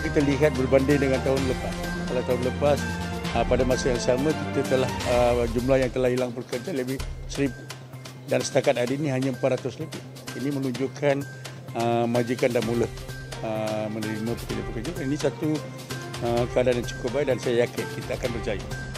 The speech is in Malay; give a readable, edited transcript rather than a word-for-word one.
kita lihat berbanding dengan tahun lepas. Kalau tahun lepas pada masa yang sama kita telah jumlah yang telah hilang pekerjaan lebih 1,000 dan setakat hari ini hanya 400 lebih. Ini menunjukkan majikan dah mula menerima pekerja-pekerja. Ini satu keadaan yang cukup baik dan saya yakin kita akan berjaya.